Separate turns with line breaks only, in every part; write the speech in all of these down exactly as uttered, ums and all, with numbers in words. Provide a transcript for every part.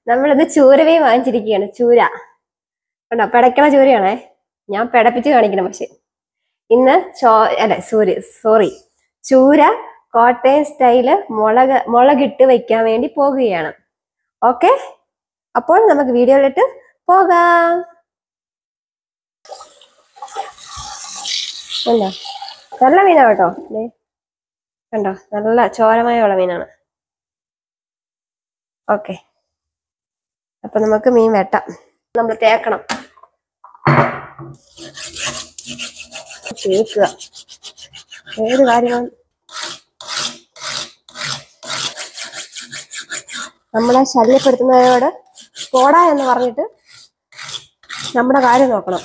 നമ്മളിത് ചൂരമീൻ വാങ്ങിച്ചിരിക്കുകയാണ്. ചൂര കണ്ടോ, പിടയ്ക്കണ ചൂരയാണേ. ഞാൻ പിടപ്പിച്ച് കാണിക്കണം. പക്ഷെ ഇന്ന് ചോ അല്ല സോറി സോറി ചൂര കോട്ടയം സ്റ്റൈല് മുളക് മുളകിട്ട് വെക്കാൻ വേണ്ടി പോകുകയാണ്. ഓക്കെ, അപ്പോൾ നമുക്ക് വീഡിയോയിലിട്ട് പോകാം. കണ്ടോ, നല്ല മീനാ കേട്ടോ. കണ്ടോ, നല്ല ചോരമയമുള്ള മീനാണ്. ഓക്കെ, അപ്പൊ നമുക്ക് മീൻ വെട്ടാം. നമ്മൾ തേക്കണം, തേക്കുക. ഏത് കാര്യമാണ് നമ്മളെ ശല്യപ്പെടുത്തുന്നവരോട് പോടാ എന്ന് പറഞ്ഞിട്ട് നമ്മുടെ കാര്യം നോക്കണം.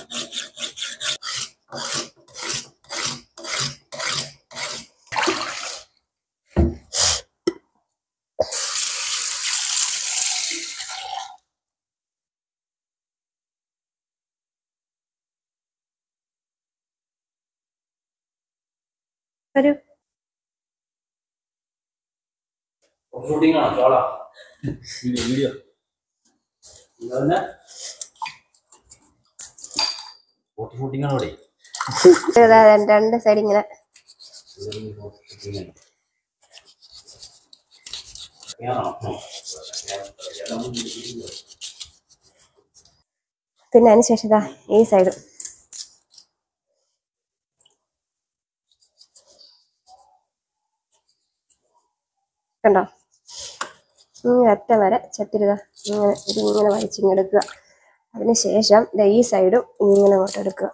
ഒരു രണ്ട് സൈഡ് ഇങ്ങനെ പിന്നെ അതിനുശേഷം ഇതാ ഈ സൈഡ് കണ്ടോ, ഇങ്ങനെ അറ്റം വരെ ചത്തിരുതാ ഇങ്ങനെ ഇതിങ്ങനെ വലിച്ചിങ്ങെടുക്കുക. അതിനുശേഷം ഈ സൈഡും ഇങ്ങനെ അങ്ങോട്ട് എടുക്കുക.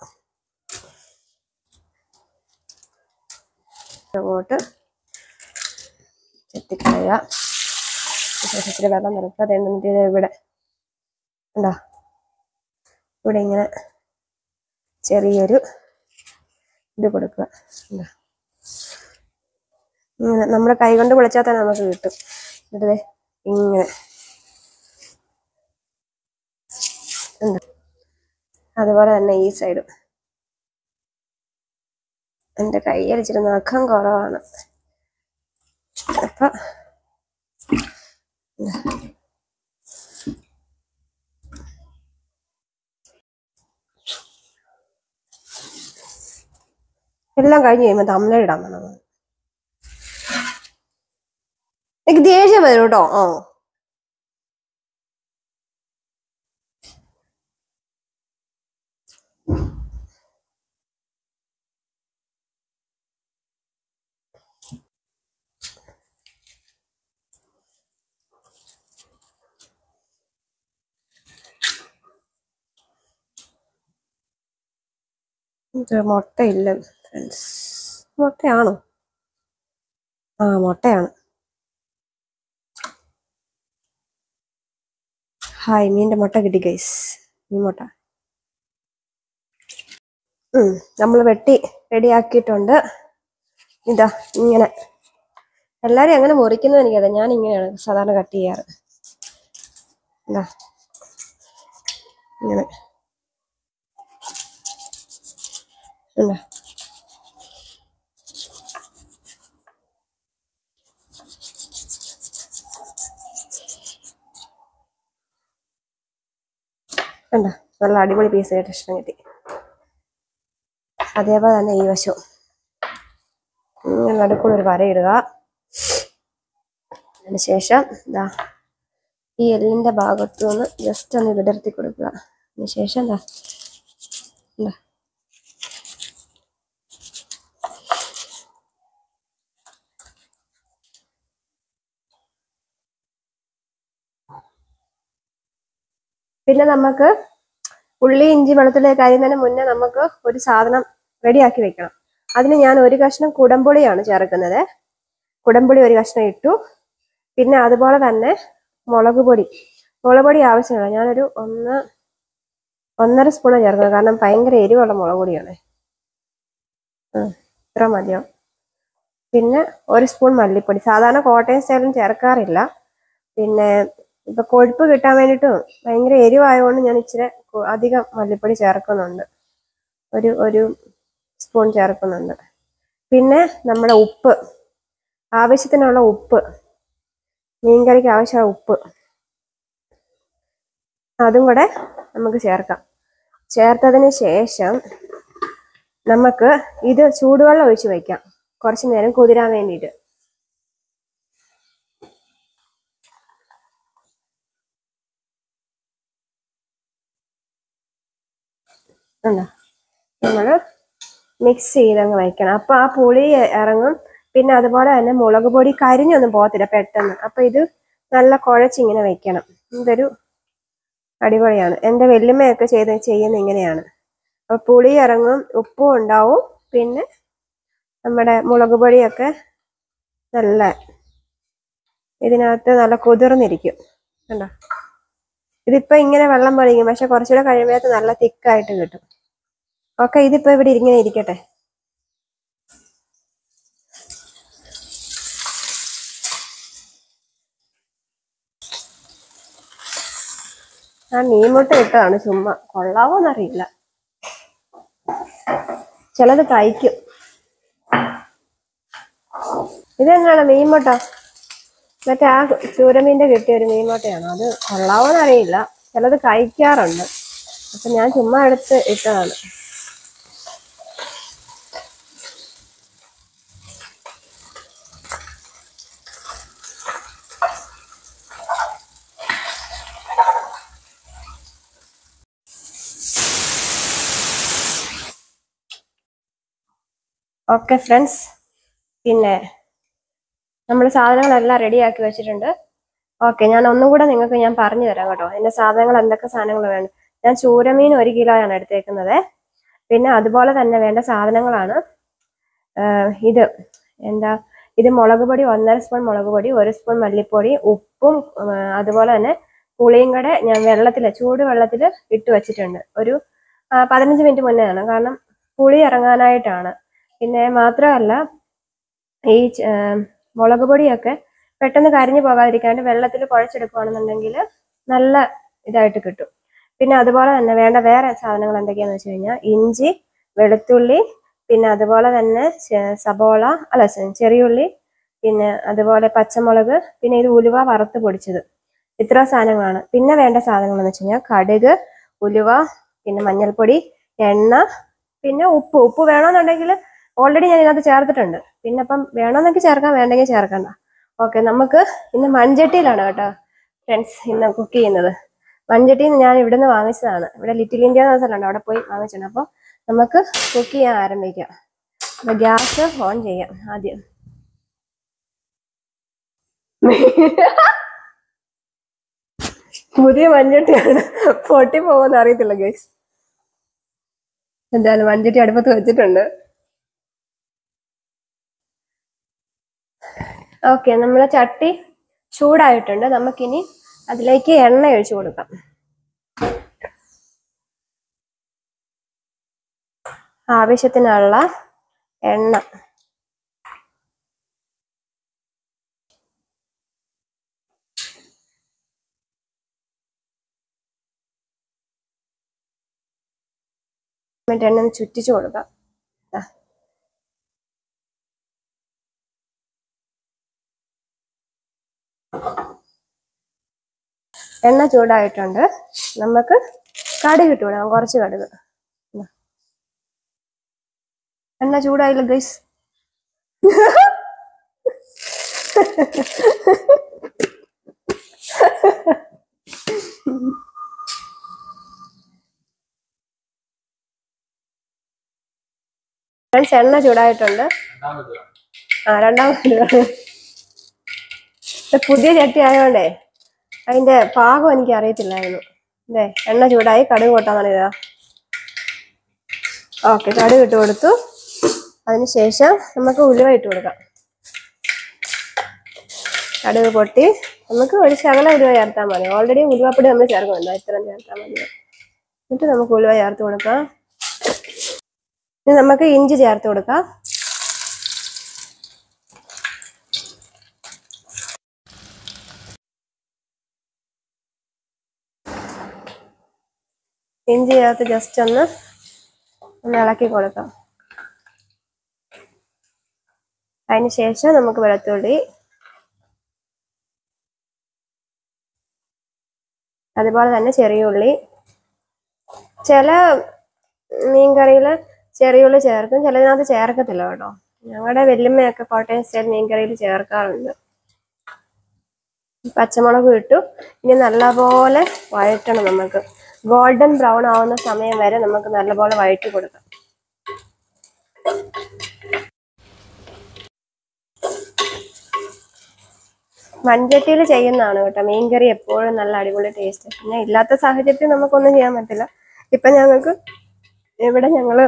അങ്ങോട്ട് ചെത്തിക്കളയുക. ശേഷത്തിൽ വെള്ളം നിറക്കുക. എന്നിട്ട് ഇവിടെ ഉണ്ടോ, ഇവിടെ ഇങ്ങനെ ചെറിയൊരു ഇത് കൊടുക്കുക. ഇങ്ങനെ നമ്മുടെ കൈ കൊണ്ട് പൊളിച്ചാൽ തന്നെ നമുക്ക് കിട്ടും. എന്നിട്ട് ഇങ്ങനെ അതുപോലെ തന്നെ ഈ സൈഡും. എൻ്റെ കൈയടിച്ചിട്ട് നഖം കുറവാണ്. അപ്പൊ എല്ലാം കഴിഞ്ഞ് കഴിയുമ്പോൾ തമിഴിടാൻ വേണം. എനിക്ക് ദേഷ്യം വരും കേട്ടോ. ആ മുട്ടയില്ല ഫ്രണ്ട്സ്. മുട്ടയാണോ? ആ മുട്ടയാണ്. ഹായ്, മീൻ്റെ മുട്ട കിട്ടി ഗൈസ്. മീൻ മുട്ട ഉം നമ്മൾ വെട്ടി റെഡിയാക്കിയിട്ടുണ്ട്. ഇതാ ഇങ്ങനെ. എല്ലാരും എങ്ങനെ മുറിക്കുന്നത് എനിക്കറിയാം. ഞാൻ ഇങ്ങനെയാണ് സാധാരണ കട്ട് ചെയ്യാറ്. ഇതാ ഇങ്ങനെ ഉണ്ടോ. കണ്ടോ, നല്ല അടിപൊളി പീസ് ആയിട്ട് ഇഷ്ടം കിട്ടി. അതേപോലെ തന്നെ ഈ വശവും ഇങ്ങനെ നടുക്കൂടെ ഒരു വര ഇടുക. അതിനുശേഷം ഇതാ ഈ എല്ലിൻ്റെ ഭാഗത്തു നിന്ന് ജസ്റ്റ് ഒന്ന് വിടർത്തി കൊടുക്കുക. അതിനുശേഷം എന്താ എന്താ പിന്നെ നമുക്ക് ഉള്ളി ഇഞ്ചി വെളുത്തുള്ളിയൊക്കെ അരിയുന്നതിന് മുന്നേ നമുക്ക് ഒരു സാധനം റെഡിയാക്കി വെക്കണം. അതിന് ഞാൻ ഒരു കഷ്ണം കുടംപുളിയാണ് ചേർക്കുന്നത്. കുടംപുളി ഒരു കഷ്ണം ഇട്ടു. പിന്നെ അതുപോലെ തന്നെ മുളക് പൊടി മുളക് പൊടി ആവശ്യമാണ്. ഞാനൊരു ഒന്ന് ഒന്നര സ്പൂണ് ചേർക്കുന്നത്. കാരണം ഭയങ്കര എരിവുള്ള മുളക് പൊടിയാണ്. ഇത്ര മതിയാവും. പിന്നെ ഒരു സ്പൂൺ മല്ലിപ്പൊടി. സാധാരണ കോട്ടയം സ്റ്റൈലും ചേർക്കാറില്ല. പിന്നെ ഇപ്പൊ കൊഴുപ്പ് കിട്ടാൻ വേണ്ടിയിട്ടും ഭയങ്കര എരിവായതുകൊണ്ട് ഞാൻ ഇച്ചിരി അധികം മല്ലിപ്പൊടി ചേർക്കുന്നുണ്ട്. ഒരു ഒരു സ്പൂൺ ചേർക്കുന്നുണ്ട്. പിന്നെ നമ്മുടെ ഉപ്പ്, ആവശ്യത്തിനുള്ള ഉപ്പ്, മീൻകറിക്ക് ആവശ്യമായ ഉപ്പ് അതും കൂടെ നമുക്ക് ചേർക്കാം. ചേർത്തതിന് ശേഷം നമുക്ക് ഇത് ചൂടുവെള്ളം ഒഴിച്ച് വയ്ക്കാം കുറച്ചു നേരം കുതിരാൻ വേണ്ടിയിട്ട്. അല്ല നമ്മൾ മിക്സ് ചെയ്തങ്ങ് വയ്ക്കണം. അപ്പൊ ആ പുളി ഇറങ്ങും. പിന്നെ അതുപോലെ തന്നെ മുളക് പൊടി കരിഞ്ഞൊന്നും പോകത്തില്ല പെട്ടെന്ന്. അപ്പൊ ഇത് നല്ല കുഴച്ചിങ്ങനെ വെക്കണം. ഇതൊരു അടിപൊളിയാണ്. എൻ്റെ വല്യമ്മയൊക്കെ ചെയ്ത് ചെയ്യുന്ന ഇങ്ങനെയാണ്. അപ്പൊ പുളി ഇറങ്ങും, ഉപ്പും ഉണ്ടാവും, പിന്നെ നമ്മുടെ മുളക് പൊടിയൊക്കെ നല്ല ഇതിനകത്ത് നല്ല കുതിർന്നിരിക്കും. കണ്ടോ? ഇതിപ്പോ ഇങ്ങനെ വെള്ളം പൊടിക്കും, പക്ഷെ കുറച്ചുകൂടെ കഴിയുമ്പോഴത്തെ നല്ല തിക്കായിട്ട് കിട്ടും. ഓക്കെ, ഇതിപ്പോ ഇവിടെ ഇങ്ങനെ ഇരിക്കട്ടെ. ആ മീൻമുട്ട ഇട്ടതാണ് ചുമ്മാ. കൊള്ളാവോന്നറിയില്ല, ചിലത് കഴിക്കും. ഇതെന്താണ് മീൻമുട്ട? മറ്റേ ആ ചൂരമീൻ്റെ കിട്ടിയ ഒരു മീൻമുട്ടയാണ്. അത് കൊള്ളാവോന്നറിയില്ല, ചിലത് കഴിക്കാറുണ്ട്. അപ്പൊ ഞാൻ ചുമ്മാ എടുത്ത് ഇട്ടതാണ്. ഓക്കെ ഫ്രണ്ട്സ്, പിന്നെ നമ്മൾ സാധനങ്ങളെല്ലാം റെഡിയാക്കി വെച്ചിട്ടുണ്ട്. ഓക്കെ, ഞാൻ ഒന്നും കൂടെ നിങ്ങൾക്ക് ഞാൻ പറഞ്ഞു തരാം കേട്ടോ. എൻ്റെ സാധനങ്ങൾ എന്തൊക്കെ സാധനങ്ങൾ വേണം. ഞാൻ ചൂരമീൻ ഒരു കിലോയാണ് എടുത്തേക്കുന്നത്. പിന്നെ അതുപോലെ തന്നെ വേണ്ട സാധനങ്ങളാണ് ഇത്. എന്താ ഇത്? മുളക് പൊടി ഒന്നര സ്പൂൺ മുളക് പൊടി, ഒരു സ്പൂൺ മല്ലിപ്പൊടി, ഉപ്പും അതുപോലെ തന്നെ പുളിയും കൂടെ ഞാൻ വെള്ളത്തിൽ, ചൂട് വെള്ളത്തിൽ ഇട്ട് വെച്ചിട്ടുണ്ട്. ഒരു പതിനഞ്ച് മിനിറ്റ് മുന്നെയാണ്, കാരണം പുളി ഇറങ്ങാനായിട്ടാണ്. പിന്നെ മാത്രമല്ല, ഈ മുളക് പൊടിയൊക്കെ പെട്ടെന്ന് കരിഞ്ഞു പോകാതിരിക്കാണ്ട് വെള്ളത്തിൽ കുഴച്ചെടുക്കുകയാണെന്നുണ്ടെങ്കിൽ നല്ല ഇതായിട്ട് കിട്ടും. പിന്നെ അതുപോലെ തന്നെ വേണ്ട വേറെ സാധനങ്ങൾ എന്തൊക്കെയാന്ന് വെച്ച് കഴിഞ്ഞാൽ ഇഞ്ചി, വെളുത്തുള്ളി, പിന്നെ അതുപോലെ തന്നെ സബോള അല്ല ചെറിയുള്ളി, പിന്നെ അതുപോലെ പച്ചമുളക്, പിന്നെ ഇത് ഉലുവ വറുത്ത് പൊടിച്ചത്. ഇത്ര സാധനങ്ങളാണ്. പിന്നെ വേണ്ട സാധനങ്ങൾ എന്ന് വെച്ച് കഴിഞ്ഞാൽ കടുക്, ഉലുവ, പിന്നെ മഞ്ഞൾപ്പൊടി, എണ്ണ, പിന്നെ ഉപ്പ്. ഉപ്പ് വേണമെന്നുണ്ടെങ്കിൽ ഓൾറെഡി ഞാൻ ഇതിനകത്ത് ചേർത്തിട്ടുണ്ട്. പിന്നെ അപ്പം വേണമെന്നൊക്കെ ചേർക്കാം, വേണ്ടെങ്കിൽ ചേർക്കണ്ട. ഓക്കെ, നമുക്ക് ഇന്ന് മൺചട്ടിയിലാണ് കേട്ടോ ഫ്രണ്ട്സ് ഇന്ന് കുക്ക് ചെയ്യുന്നത്. മൺചട്ടിയിൽ നിന്ന് ഞാൻ ഇവിടുന്ന് വാങ്ങിച്ചതാണ്. ഇവിടെ ലിറ്റിൽ ഇന്ത്യ എന്ന സ്ഥലമുണ്ട്, അവിടെ പോയി വാങ്ങിച്ചിട്ടുണ്ട്. അപ്പോൾ നമുക്ക് കുക്ക് ചെയ്യാൻ ആരംഭിക്കാം. അപ്പൊ ഗ്യാസ് ഓൺ ചെയ്യാം ആദ്യം. പുതിയ മൺചട്ടിയാണ്, പൊട്ടി പോകുമെന്ന് അറിയത്തില്ല ഗൈസ്. എന്തായാലും മൺചട്ടി അടുപ്പത്ത് വെച്ചിട്ടുണ്ട്. ഓക്കെ, നമ്മളെ ചട്ടി ചൂടായിട്ടുണ്ട്. നമുക്കിനി അതിലേക്ക് എണ്ണ ഒഴിച്ചു കൊടുക്കാം. ആവശ്യത്തിനുള്ള എണ്ണ. എണ്ണ ഒന്ന് ചുറ്റിച്ചു കൊടുക്കാം. എണ്ണ ചൂടായിട്ടുണ്ട്. നമുക്ക് കടുക് ഇട്ട് വിടാം, കുറച്ച് കടുക്. എണ്ണ ചൂടായില്ല ഗൈസ്. ഫ്രണ്ട്സ്, എണ്ണ ചൂടായിട്ടുണ്ട്. ആ രണ്ടാമത് പുതിയ ചട്ടി ആയതുകൊണ്ടേ അതിന്റെ പാകം എനിക്ക് അറിയത്തില്ലായിരുന്നു. അല്ലേ, എണ്ണ ചൂടായി, കടുക് പൊട്ടാന്നാണ് ഇതാ. ഓക്കെ, കടുക് ഇട്ട് കൊടുത്തു. അതിനുശേഷം നമുക്ക് ഉലുവ ഇട്ട് കൊടുക്കാം. കടുക് പൊട്ടി, നമുക്ക് ഒരു ശകല ഉലുവ ചേർത്താൽ മതി. ഓൾറെഡി ഉലുവപ്പൊടി നമ്മൾ ചേർക്കുന്നുണ്ടോ, ഇത്രയും ചേർത്താൽ മതി. എന്നിട്ട് നമുക്ക് ഉലുവ ചേർത്ത് കൊടുക്കാം. ഇനി നമുക്ക് ഇഞ്ചി ചേർത്ത് കൊടുക്കാം. ഇഞ്ചി ചേർത്ത് ജസ്റ്റ് ഒന്ന് ഒന്ന് ഇളക്കി കൊടുക്കാം. അതിനുശേഷം നമുക്ക് വെളുത്തുള്ളി, അതുപോലെ തന്നെ ചെറിയ ഉള്ളി. ചില മീൻകറിയിൽ ചെറിയ ഉള്ളി ചേർക്കും, ചിലതിനകത്ത് ചേർക്കത്തില്ല കേട്ടോ. ഞങ്ങളുടെ വല്യമ്മയൊക്കെ കോട്ടയം സ്റ്റൈൽ മീൻകറിയിൽ ചേർക്കാറുണ്ട്. പച്ചമുളക് ഇട്ടു. ഇനി നല്ലപോലെ വഴറ്റണം. നമുക്ക് ഗോൾഡൻ ബ്രൗൺ ആവുന്ന സമയം വരെ നമുക്ക് നല്ലപോലെ വഴറ്റി കൊടുക്കാം. മൺചട്ടിയിൽ ചെയ്യുന്നതാണ് കേട്ടോ മീൻകറി എപ്പോഴും നല്ല അടിപൊളി ടേസ്റ്റ്. പിന്നെ ഇല്ലാത്ത സാഹചര്യത്തിൽ നമുക്കൊന്നും ചെയ്യാൻ പറ്റില്ല. ഇപ്പൊ ഞങ്ങൾക്ക് ഇവിടെ ഞങ്ങള്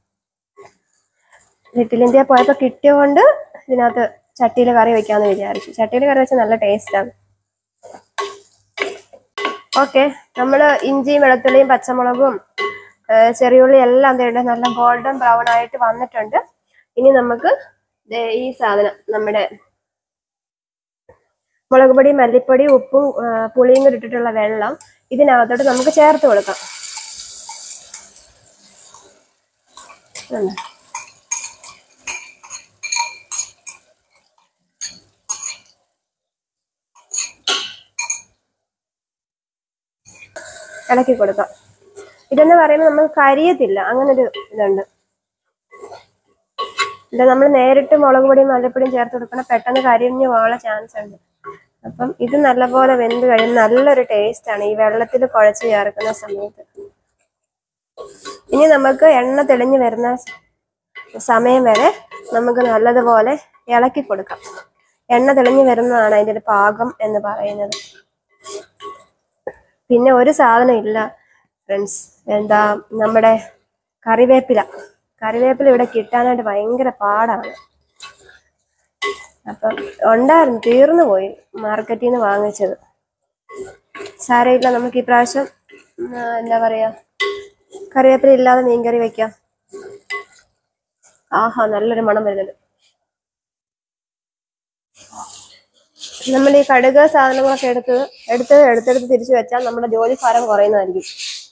ലിറ്റിൽ ഇന്ത്യ പോയപ്പോ കിട്ടിയോണ്ട് ഇതിനകത്ത് ചട്ടിയിൽ കറി വെക്കാന്ന് വിചാരിച്ചു. ചട്ടിയിൽ കറി വെച്ചാൽ നല്ല ടേസ്റ്റാണ്. ഓക്കെ, നമ്മള് ഇഞ്ചിയും വെളുത്തുള്ളിയും പച്ചമുളകും ചെറിയുള്ളി എല്ലാം തേണ്ട നല്ല ഗോൾഡൻ ബ്രൗൺ ആയിട്ട് വന്നിട്ടുണ്ട്. ഇനി നമുക്ക് ഈ സാധനം നമ്മുടെ മുളക് പൊടി, മല്ലിപ്പൊടി, ഉപ്പും പുളിയും കൂടി ഇട്ടിട്ടുള്ള വെള്ളം ഇതിനകത്തോട്ട് നമുക്ക് ചേർത്ത് കൊടുക്കാം. ഇളക്കി കൊടുക്കാം. ഇതെന്ന് പറയുമ്പോൾ നമ്മൾ കരിയത്തില്ല, അങ്ങനൊരു ഇതുണ്ട്. ഇത് നമ്മൾ നേരിട്ട് മുളക് പൊടിയും മല്ലിപ്പൊടിയും ചേർത്ത് കൊടുക്കണം, പെട്ടെന്ന് കരിഞ്ഞു പോകാനുള്ള ചാൻസ് ഉണ്ട്. അപ്പം ഇത് നല്ലപോലെ വെന്ത് കഴിയും. നല്ലൊരു ടേസ്റ്റ് ആണ് ഈ വെള്ളത്തിൽ കുഴച്ച് ചേർക്കുന്ന സമയത്ത്. ഇനി നമുക്ക് എണ്ണ തെളിഞ്ഞു വരുന്ന സമയം വരെ നമുക്ക് നല്ലതുപോലെ ഇളക്കി കൊടുക്കാം. എണ്ണ തെളിഞ്ഞു വരുന്നതാണ് അതിൻ്റെ ഒരു പാകം എന്ന് പറയുന്നത്. പിന്നെ ഒരു സാധനം ഇല്ല ഫ്രണ്ട്സ്, എന്താ നമ്മുടെ കറിവേപ്പില. കറിവേപ്പില ഇവിടെ കിട്ടാനായിട്ട് ഭയങ്കര പാടാണ്. അപ്പം ഉണ്ടായിരുന്നു, തീർന്നു പോയി മാർക്കറ്റിൽ നിന്ന് വാങ്ങിച്ചത്. സാരമില്ല, നമുക്ക് ഈ പ്രാവശ്യം എന്താ പറയാ കറിവേപ്പില ഇല്ലാതെ മീൻകറി വെക്കാം. ആഹാ, നല്ലൊരു മണം വരുന്നുണ്ട്. നമ്മൾ ഈ കടുക് സാധനങ്ങളൊക്കെ എടുത്ത് എടുത്ത് എടുത്തെടുത്ത് തിരിച്ചു വെച്ചാൽ നമ്മുടെ ജോലി ഭാരം കുറയുന്നതായിരിക്കും.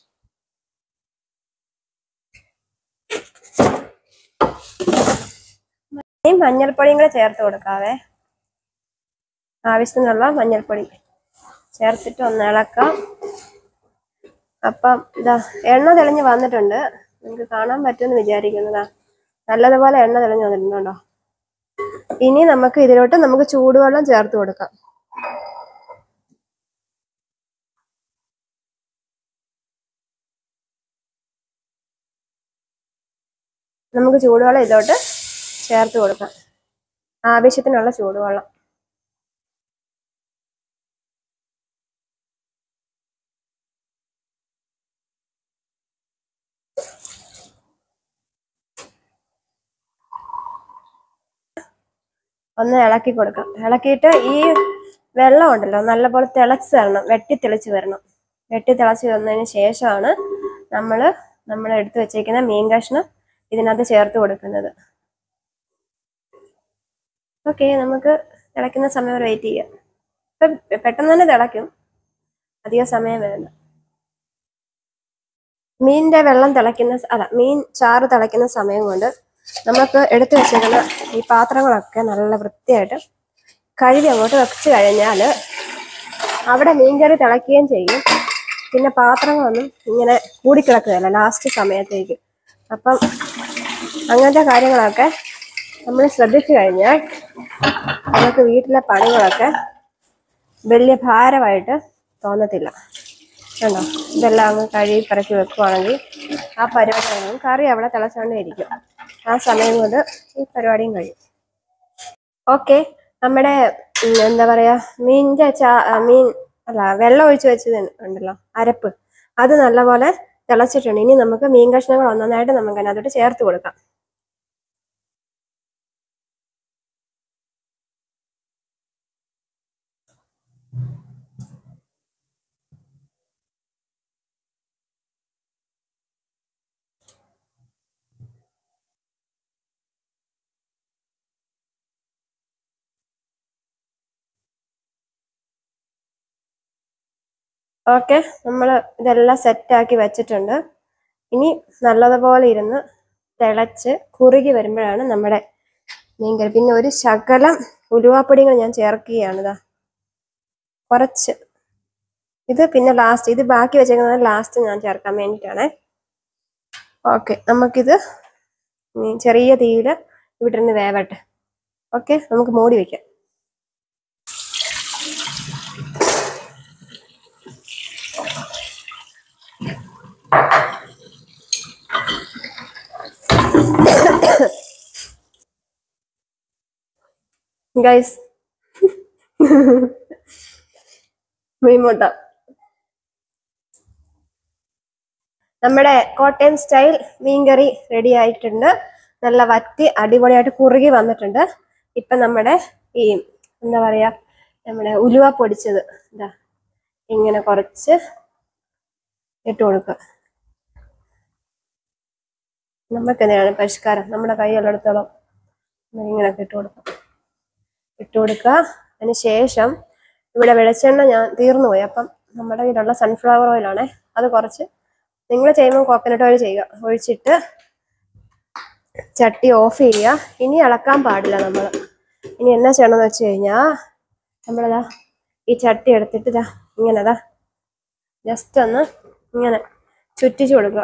ഈ മഞ്ഞൾപ്പൊടിയും കൂടെ ചേർത്ത് കൊടുക്കാവേ. ആവശ്യത്തിനുള്ള മഞ്ഞൾപ്പൊടി ചേർത്തിട്ട് ഒന്ന് ഇളക്കാം. അപ്പം ഇതാ എണ്ണ തെളിഞ്ഞ് വന്നിട്ടുണ്ട്. നിങ്ങൾക്ക് കാണാൻ പറ്റുമെന്ന് വിചാരിക്കുന്നതാ. നല്ലതുപോലെ എണ്ണ തെളിഞ്ഞ് വന്നിട്ടുണ്ടോ? ഇനി നമുക്ക് ഇതിലോട്ട് നമുക്ക് ചൂടുവെള്ളം ചേർത്ത് കൊടുക്കാം. നമുക്ക് ചൂടുവെള്ളം ഇതിലോട്ട് ചേർത്ത് കൊടുക്കാം, ആവശ്യത്തിനുള്ള ചൂടുവെള്ളം. ഒന്ന് ഇളക്കി കൊടുക്കാം. ഇളക്കിയിട്ട് ഈ വെള്ളം ഉണ്ടല്ലോ നല്ലപോലെ തിളച്ച് തരണം, വെട്ടി തെളിച്ച് വരണം. വെട്ടി തിളച്ച് വന്നതിന് ശേഷമാണ് നമ്മൾ നമ്മൾ എടുത്തു വെച്ചേക്കുന്ന മീൻ കഷ്ണം ഇതിനകത്ത് ചേർത്ത് കൊടുക്കുന്നത്. ഓക്കെ, നമുക്ക് തിളയ്ക്കുന്ന സമയം വരെ വെയിറ്റ് ചെയ്യാം. ഇപ്പം പെട്ടെന്ന് തന്നെ തിളയ്ക്കും, അധികം സമയം വേണ്ട. മീനിന്റെ വെള്ളം തിളയ്ക്കുന്ന അല്ല മീൻ ചാറ് തിളയ്ക്കുന്ന സമയം കൊണ്ട് നമുക്ക് എടുത്തു വെച്ചേക്കുന്ന ഈ പാത്രങ്ങളൊക്കെ നല്ല വൃത്തിയായിട്ട് കഴുകി അങ്ങോട്ട് വെച്ച് കഴിഞ്ഞാൽ അവിടെ മീൻകറി തിളയ്ക്കുകയും ചെയ്യും. പിന്നെ പാത്രങ്ങളൊന്നും ഇങ്ങനെ കൂടിക്കിടക്കുകയല്ല ലാസ്റ്റ് സമയത്തേക്ക്. അപ്പം അങ്ങനത്തെ കാര്യങ്ങളൊക്കെ നമ്മൾ ശ്രദ്ധിച്ചു കഴിഞ്ഞാൽ നമുക്ക് വീട്ടിലെ പണികളൊക്കെ വലിയ ഭാരമായിട്ട് തോന്നത്തില്ല. കണ്ടോ, ഇതെല്ലാം അങ്ങ് കഴുകി പറക്കി വെക്കുവാണെങ്കിൽ ആ പരിപാടി കറി അവിടെ തിളച്ചുകൊണ്ടേ ഇരിക്കും. ആ സമയം കൊണ്ട് ഈ പരിപാടിയും കഴിയും. ഓക്കെ, നമ്മുടെ എന്താ പറയാ മീനിന്റെ ചാ മീൻ അല്ല വെള്ളം ഒഴിച്ച് വെച്ചത് ഉണ്ടല്ലോ അരപ്പ്, അത് നല്ലപോലെ തിളച്ചിട്ടുണ്ട്. ഇനി നമുക്ക് മീൻ കഷ്ണങ്ങൾ ഒന്നൊന്നായിട്ട് നമുക്ക് അതിനകത്തോട്ട് ചേർത്ത് കൊടുക്കാം. ഓക്കെ, നമ്മൾ ഇതെല്ലാം സെറ്റാക്കി വെച്ചിട്ടുണ്ട്. ഇനി നല്ലതുപോലെ ഇരുന്ന് തിളച്ച് കുറുകി വരുമ്പോഴാണ് നമ്മുടെ മീൻകറി. പിന്നെ ഒരു ശകലം ഉലുവാപ്പൊടികൾ ഞാൻ ചേർക്കുകയാണ്. ഇതാ കുറച്ച് ഇത് പിന്നെ ലാസ്റ്റ്, ഇത് ബാക്കി വെച്ചേക്കുന്നത് ലാസ്റ്റ് ഞാൻ ചേർക്കാൻ വേണ്ടിയിട്ടാണേ. ഓക്കെ, നമുക്കിത് ചെറിയ തീയിൽ ഇവിടെ നിന്ന് വേവട്ടെ. ഓക്കെ, നമുക്ക് മൂടി വയ്ക്കാം. ഗൈസ്, മീൻമുട്ട നമ്മുടെ കോട്ടയം സ്റ്റൈൽ മീൻകറി റെഡി ആയിട്ടുണ്ട്. നല്ല വറ്റി അടിപൊളിയായിട്ട് കുറുകി വന്നിട്ടുണ്ട്. ഇപ്പൊ നമ്മുടെ ഈ എന്താ പറയാ, നമ്മുടെ ഉലുവ പൊടിച്ചത് എന്താ ഇങ്ങനെ കുറച്ച് ഇട്ട് കൊടുക്കുക. നമുക്ക് എന്തിനാണ് പരിഷ്കാരം, നമ്മുടെ കൈയുള്ളിടത്തോളം ഇങ്ങനെയൊക്കെ ഇട്ട് കൊടുക്കാം. ഇട്ട് കൊടുക്കുക. അതിന് ശേഷം ഇവിടെ വെളിച്ചെണ്ണ ഞാൻ തീർന്നു പോയി, അപ്പം നമ്മുടെ കയ്യിലുള്ള സൺഫ്ലവർ ഓയിലാണേ, അത് കുറച്ച് നിങ്ങൾ ചെയ്യുമ്പോൾ കോക്കനട്ട് ഓയിൽ ചെയ്യുക. ഒഴിച്ചിട്ട് ചട്ടി ഓഫ് ചെയ്യുക. ഇനി ഇളക്കാൻ പാടില്ല നമ്മൾ. ഇനി എന്നാ ചെയ്യണമെന്ന് വെച്ച് കഴിഞ്ഞാൽ നമ്മളിതാ ഈ ചട്ടി എടുത്തിട്ട് ഇതാ ഇങ്ങനെതാ ജസ്റ്റ് ഒന്ന് ഇങ്ങനെ ചുറ്റിച്ചു കൊടുക്കുക.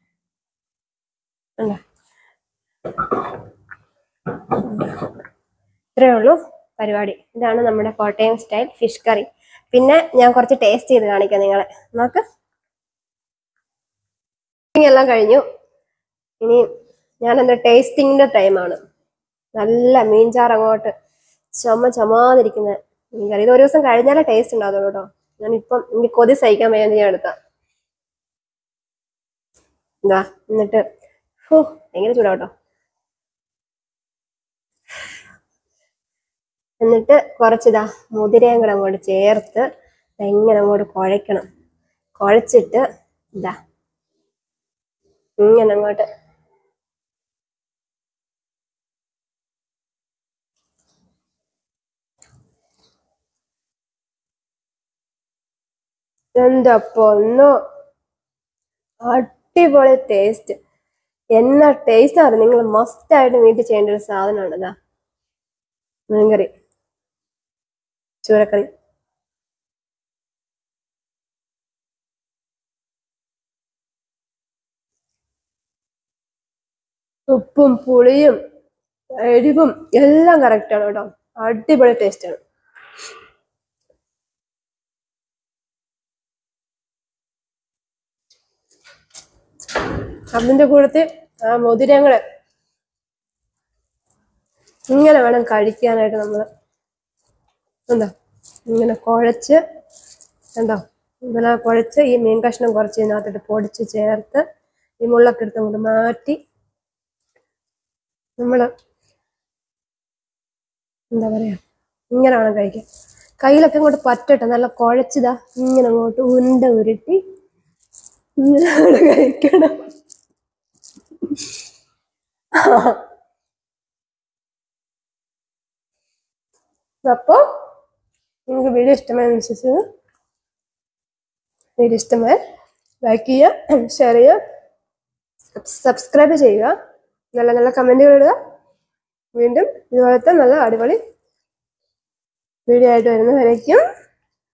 ഇത്രയേ ഉള്ളൂ പരിപാടി. ഇതാണ് നമ്മുടെ കോട്ടയം സ്റ്റൈൽ ഫിഷ് കറി. പിന്നെ ഞാൻ കുറച്ച് ടേസ്റ്റ് ചെയ്ത് കാണിക്കാം നിങ്ങളെ. നോക്ക്, എല്ലാം കഴിഞ്ഞു. ഇനി ഞാൻ എന്താ ടേസ്റ്റിങ്ങിന്റെ ടൈമാണ്. നല്ല മീൻചാറ് അങ്ങോട്ട് ചുമ ചുമാതിരിക്കുന്ന മീൻകറി. ഇത് ഒരു ദിവസം കഴിഞ്ഞാലേ ടേസ്റ്റ് ഉണ്ടാകുള്ളൂ കേട്ടോ. ഞാനിപ്പം എനിക്ക് കൊതി സഹിക്കാൻ വയ്യാന്ന് ഞാൻ എടുക്കാം. എന്താ എന്നിട്ട് ഹോ ഭയങ്കര ചൂടാട്ടോ. എന്നിട്ട് കുറച്ചിതാ മുതിരയും കൂടെ അങ്ങോട്ട് ചേർത്ത് എങ്ങനെ അങ്ങോട്ട് കുഴയ്ക്കണം. കുഴച്ചിട്ട് ഇതാ ഇങ്ങനെ അങ്ങോട്ട് എന്താ പൊന്നോ, അടിപൊളി ടേസ്റ്റ്. എന്നാ ടേസ്റ്റ് ആണ്. നിങ്ങൾ മസ്റ്റ് ആയിട്ട് വീട്ടിൽ ചെയ്യേണ്ട ഒരു സാധനമാണ് ഇതാ മീൻകറി, ചൂരക്കറി. ഉപ്പും പുളിയും എരിവും എല്ലാം കറക്റ്റാണ് കേട്ടോ. അടിപൊളി ടേസ്റ്റ് ആണ്. അതിന്റെ കൂടത്തിൽ ആ മുതിരങ്ങള് ഇങ്ങനെ വേണം കഴിക്കാനായിട്ട്. നമ്മള് എന്താ ഇങ്ങനെ കുഴച്ച് എന്താ ഇങ്ങനെ കുഴച്ച് ഈ മീൻ കഷ്ണം കുറച്ച് ഇതിനകത്തിട്ട് പൊടിച്ച് ചേർത്ത് ഈ മുള്ളൊക്കെ എടുത്ത് അങ്ങോട്ട് മാറ്റി നമ്മള് എന്താ പറയാ ഇങ്ങനെ വേണം കഴിക്കാൻ. കയ്യിലൊക്കെ അങ്ങോട്ട് പറ്റട്ടെ. നല്ല കുഴച്ചതാ ഇങ്ങനെ അങ്ങോട്ട് ഉണ്ട ഉരുട്ടി ഇങ്ങനെ കഴിക്കണം. അപ്പൊ നിങ്ങൾക്ക് വീഡിയോ ഇഷ്ടമായതിനനുസരിച്ച് വീഡിയോ ഇഷ്ടമായ ലൈക്ക് ചെയ്യുക, ഷെയർ ചെയ്യുക, സബ്സ്ക്രൈബ് ചെയ്യുക, നല്ല നല്ല കമന്റുകൾ ഇടുക. വീണ്ടും ഇതുപോലത്തെ നല്ല അടിപൊളി വീഡിയോ ആയിട്ട് വരുന്നവരേക്കും